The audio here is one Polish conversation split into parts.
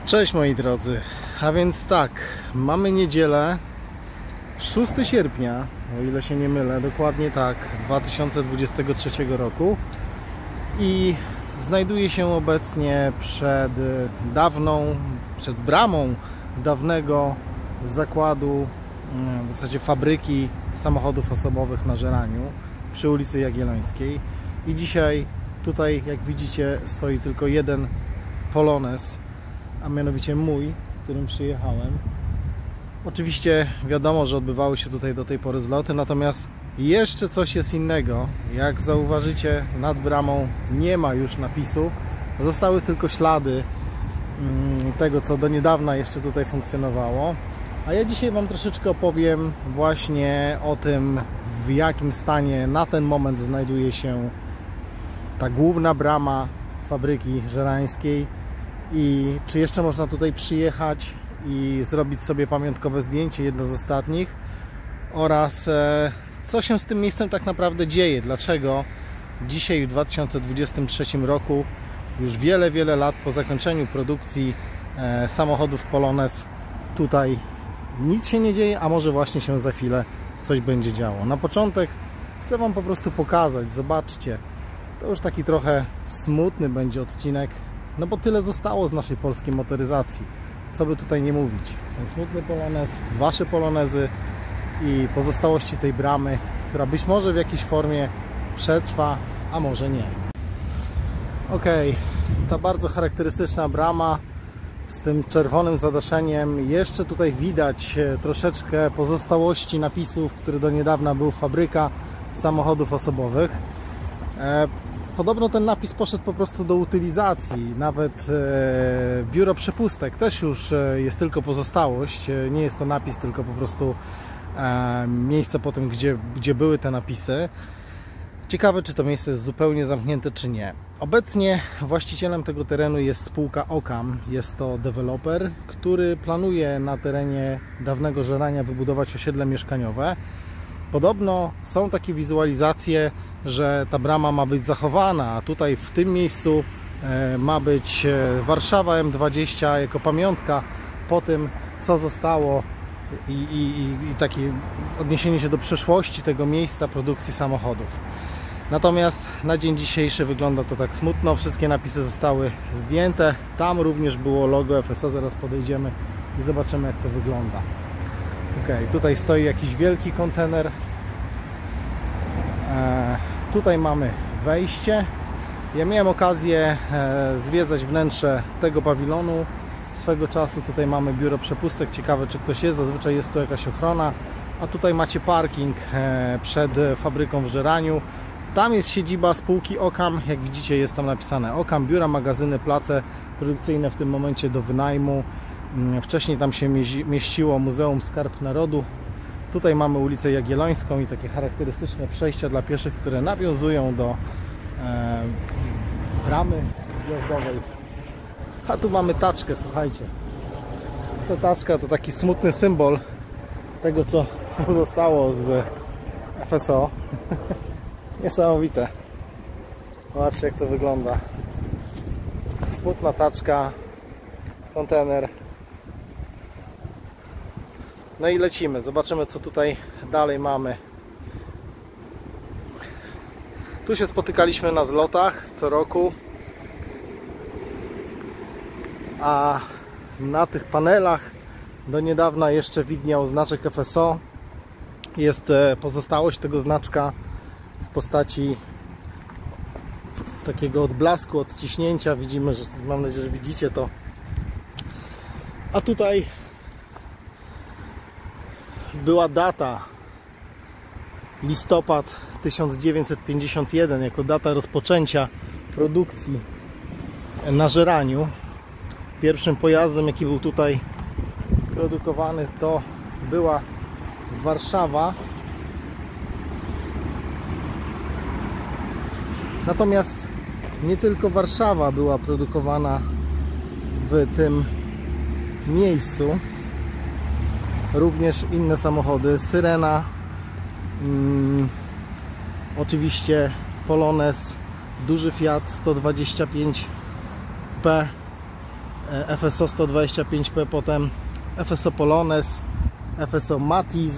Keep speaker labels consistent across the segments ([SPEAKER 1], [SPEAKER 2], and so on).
[SPEAKER 1] Cześć moi drodzy, a więc tak, mamy niedzielę 6 sierpnia, o ile się nie mylę, dokładnie tak, 2023 roku i znajduję się obecnie przed bramą dawnego zakładu, w zasadzie fabryki samochodów osobowych na Żeraniu przy ulicy Jagiellońskiej i dzisiaj tutaj, jak widzicie, stoi tylko jeden Polonez, a mianowicie mój, którym przyjechałem. Oczywiście wiadomo, że odbywały się tutaj do tej pory zloty, natomiast jeszcze coś jest innego. Jak zauważycie, nad bramą nie ma już napisu, zostały tylko ślady tego, co do niedawna jeszcze tutaj funkcjonowało. A ja dzisiaj Wam troszeczkę opowiem właśnie o tym, w jakim stanie na ten moment znajduje się ta główna brama fabryki żerańskiej i czy jeszcze można tutaj przyjechać i zrobić sobie pamiątkowe zdjęcie, jedno z ostatnich, oraz co się z tym miejscem tak naprawdę dzieje, dlaczego dzisiaj w 2023 roku, już wiele lat po zakończeniu produkcji samochodów Polonez, tutaj nic się nie dzieje, a może właśnie się za chwilę coś będzie działo. Na początek chcę Wam po prostu pokazać, zobaczcie, to już taki trochę smutny będzie odcinek, no bo tyle zostało z naszej polskiej motoryzacji, co by tutaj nie mówić. Ten smutny Polonez, Wasze Polonezy i pozostałości tej bramy, która być może w jakiejś formie przetrwa, a może nie. Ok, ta bardzo charakterystyczna brama z tym czerwonym zadaszeniem. Jeszcze tutaj widać troszeczkę pozostałości napisów, który do niedawna był fabryka samochodów osobowych. Podobno ten napis poszedł po prostu do utylizacji. Nawet biuro przepustek też już jest tylko pozostałość. Nie jest to napis, tylko po prostu miejsce po tym, gdzie były te napisy. Ciekawe, czy to miejsce jest zupełnie zamknięte, czy nie. Obecnie właścicielem tego terenu jest spółka Okam. Jest to deweloper, który planuje na terenie dawnego Żerania wybudować osiedle mieszkaniowe. Podobno są takie wizualizacje, że ta brama ma być zachowana, a tutaj w tym miejscu ma być Warszawa M20 jako pamiątka po tym, co zostało i takie odniesienie się do przeszłości tego miejsca produkcji samochodów. Natomiast na dzień dzisiejszy wygląda to tak smutno, wszystkie napisy zostały zdjęte, tam również było logo FSO, zaraz podejdziemy i zobaczymy, jak to wygląda. Ok, tutaj stoi jakiś wielki kontener. Tutaj mamy wejście. Ja miałem okazję zwiedzać wnętrze tego pawilonu swego czasu. Tutaj mamy biuro przepustek. Ciekawe, czy ktoś jest. Zazwyczaj jest tu jakaś ochrona. A tutaj macie parking przed fabryką w Żeraniu. Tam jest siedziba spółki Okam. Jak widzicie, jest tam napisane Okam, biura, magazyny, place produkcyjne w tym momencie do wynajmu. Wcześniej tam się mieściło Muzeum Skarb Narodu. Tutaj mamy ulicę Jagiellońską i takie charakterystyczne przejścia dla pieszych, które nawiązują do bramy wjazdowej. A tu mamy taczkę, słuchajcie. Ta taczka to taki smutny symbol tego, co pozostało z FSO. Niesamowite. Zobaczcie, jak to wygląda. Smutna taczka, kontener. No i lecimy, zobaczymy, co tutaj dalej mamy. Tu się spotykaliśmy na zlotach co roku, a na tych panelach do niedawna jeszcze widniał znaczek FSO. Jest pozostałość tego znaczka w postaci takiego odblasku, odciśnięcia. Widzimy, że, mam nadzieję, że widzicie to. A tutaj była data listopad 1951 jako data rozpoczęcia produkcji na Żeraniu. Pierwszym pojazdem, jaki był tutaj produkowany, to była Warszawa. Natomiast nie tylko Warszawa była produkowana w tym miejscu, również inne samochody, Syrena, oczywiście Polonez, duży Fiat 125P FSO 125P, potem FSO Polones, FSO Matiz,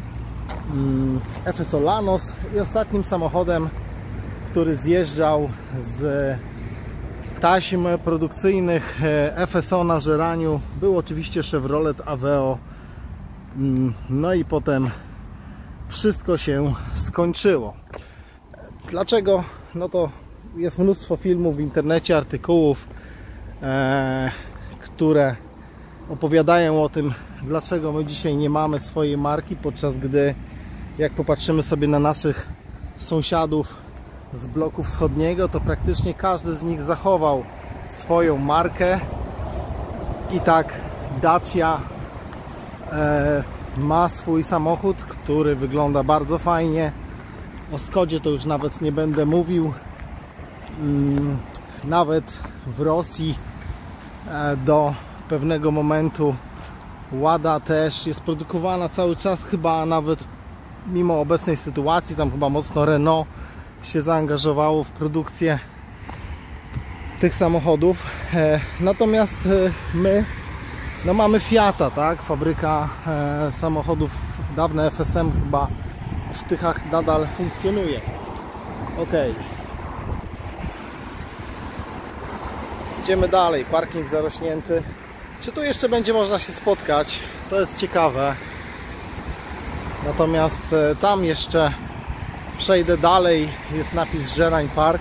[SPEAKER 1] FSO Lanos i ostatnim samochodem, który zjeżdżał z taśm produkcyjnych FSO na żeraniu, był oczywiście Chevrolet Aveo. No i potem wszystko się skończyło. Dlaczego? No to jest mnóstwo filmów w internecie, artykułów, które opowiadają o tym, dlaczego my dzisiaj nie mamy swojej marki, podczas gdy jak popatrzymy sobie na naszych sąsiadów z bloku wschodniego, to praktycznie każdy z nich zachował swoją markę. I tak Dacia ma swój samochód, który wygląda bardzo fajnie. O Skodzie to już nawet nie będę mówił. Nawet w Rosji do pewnego momentu Łada też jest produkowana cały czas, chyba nawet mimo obecnej sytuacji, tam chyba mocno Renault się zaangażowało w produkcję tych samochodów. Natomiast my no mamy Fiata, tak? Fabryka samochodów, dawne FSM chyba w Tychach nadal funkcjonuje. Ok. Idziemy dalej, parking zarośnięty. Czy tu jeszcze będzie można się spotkać? To jest ciekawe. Natomiast tam jeszcze przejdę dalej, jest napis Żerań Park.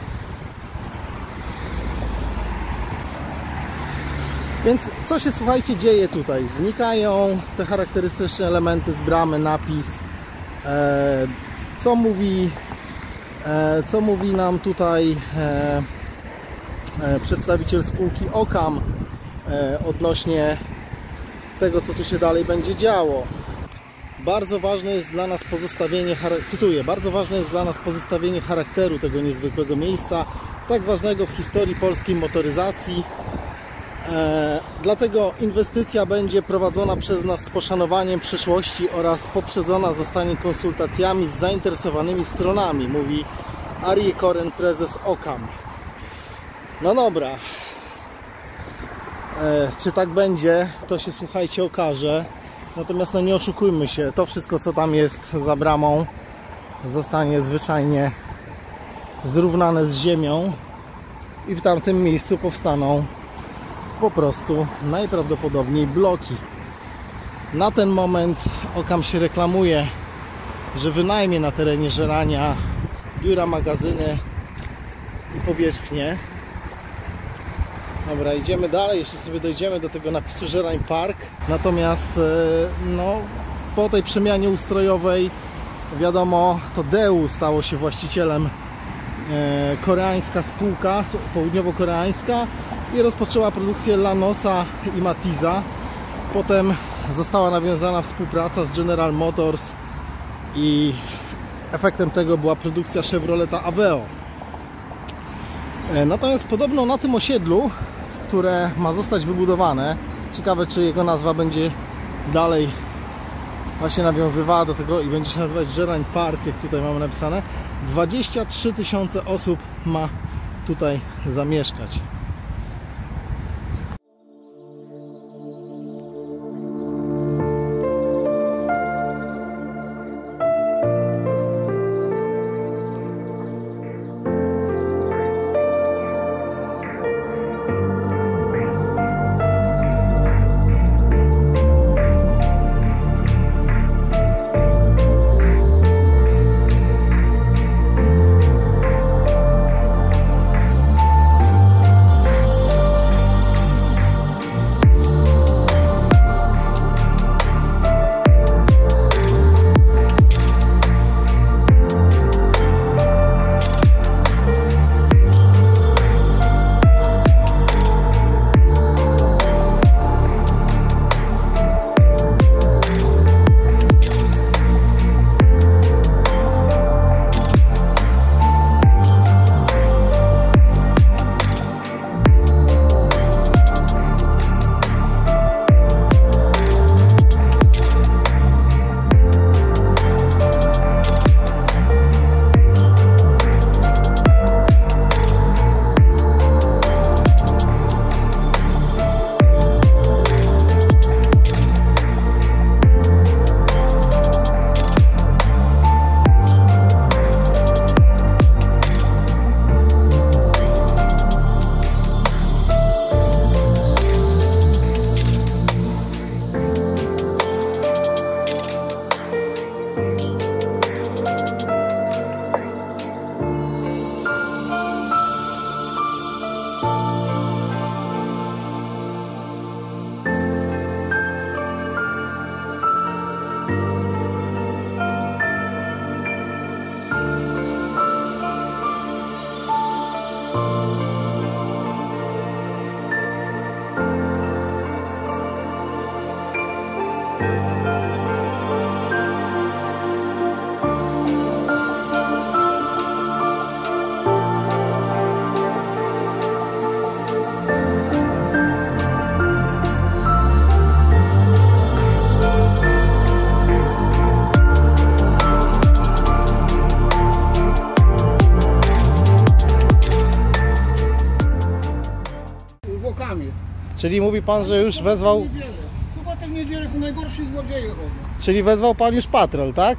[SPEAKER 1] Więc co się, słuchajcie, dzieje tutaj? Znikają te charakterystyczne elementy z bramy, napis. Co mówi nam tutaj przedstawiciel spółki Okam odnośnie tego, co tu się dalej będzie działo. Bardzo ważne jest dla nas pozostawienie, cytuję, bardzo ważne jest dla nas pozostawienie charakteru tego niezwykłego miejsca, tak ważnego w historii polskiej motoryzacji. Dlatego inwestycja będzie prowadzona przez nas z poszanowaniem przeszłości oraz poprzedzona zostanie konsultacjami z zainteresowanymi stronami, mówi Arie Koren, prezes Okam. No dobra, czy tak będzie, to się, słuchajcie, okaże. Natomiast no nie oszukujmy się, to wszystko, co tam jest za bramą, zostanie zwyczajnie zrównane z ziemią i w tamtym miejscu powstaną po prostu najprawdopodobniej bloki. Na ten moment Okam się reklamuje, że wynajmie na terenie Żerania biura, magazyny i powierzchnie. Dobra, idziemy dalej, jeszcze sobie dojdziemy do tego napisu Żerań Park. Natomiast no, po tej przemianie ustrojowej, wiadomo, to Deu stało się właścicielem, koreańska spółka, południowo-koreańska, i rozpoczęła produkcję Lanosa i Matiza. Potem została nawiązana współpraca z General Motors i efektem tego była produkcja Chevroleta Aveo. Natomiast podobno na tym osiedlu, które ma zostać wybudowane, ciekawe, czy jego nazwa będzie dalej właśnie nawiązywała do tego i będzie się nazywać Żerań Park, jak tutaj mamy napisane, 23 000 osób ma tutaj zamieszkać.
[SPEAKER 2] zwłokami.
[SPEAKER 1] Czyli mówi pan, że już wezwał...
[SPEAKER 2] W sobotę, w niedzielę to najgorsi złodzieje chodzą.
[SPEAKER 1] Czyli wezwał pan już patrol, tak?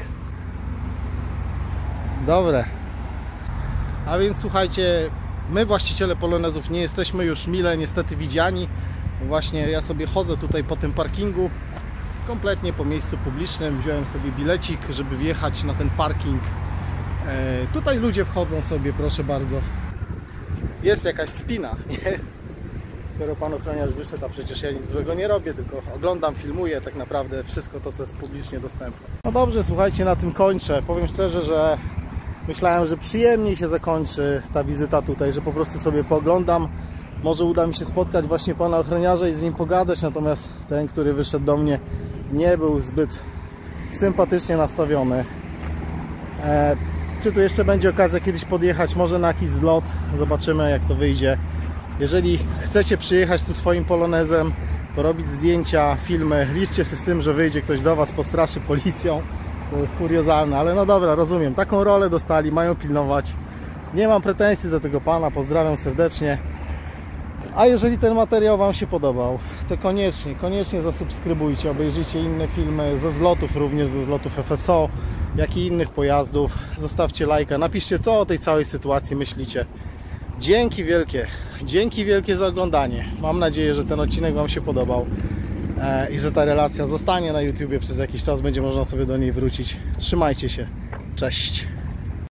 [SPEAKER 1] Dobre. A więc słuchajcie, my właściciele polonezów nie jesteśmy już mile niestety widziani. Właśnie ja sobie chodzę tutaj po tym parkingu, kompletnie po miejscu publicznym. Wziąłem sobie bilecik, żeby wjechać na ten parking. Tutaj ludzie wchodzą sobie, proszę bardzo. Jest jakaś spina, nie? Skoro pan ochroniarz wyszedł, a przecież ja nic złego nie robię, tylko oglądam, filmuję tak naprawdę wszystko to, co jest publicznie dostępne. No dobrze, słuchajcie, na tym kończę. Powiem szczerze, że myślałem, że przyjemniej się zakończy ta wizyta tutaj, że po prostu sobie pooglądam. Może uda mi się spotkać właśnie pana ochroniarza i z nim pogadać, natomiast ten, który wyszedł do mnie, nie był zbyt sympatycznie nastawiony. Czy tu jeszcze będzie okazja kiedyś podjechać, może na jakiś zlot, zobaczymy jak to wyjdzie. Jeżeli chcecie przyjechać tu swoim polonezem, to robić zdjęcia, filmy, liczcie się z tym, że wyjdzie ktoś do was, postraszy policją, co jest kuriozalne, ale no dobra, rozumiem, taką rolę dostali, mają pilnować. Nie mam pretensji do tego pana, pozdrawiam serdecznie. A jeżeli ten materiał wam się podobał, to koniecznie zasubskrybujcie, obejrzyjcie inne filmy ze zlotów, również ze zlotów FSO, jak i innych pojazdów. Zostawcie lajka, napiszcie, co o tej całej sytuacji myślicie. Dzięki wielkie za oglądanie. Mam nadzieję, że ten odcinek wam się podobał i że ta relacja zostanie na YouTubie przez jakiś czas, będzie można sobie do niej wrócić. Trzymajcie się, cześć!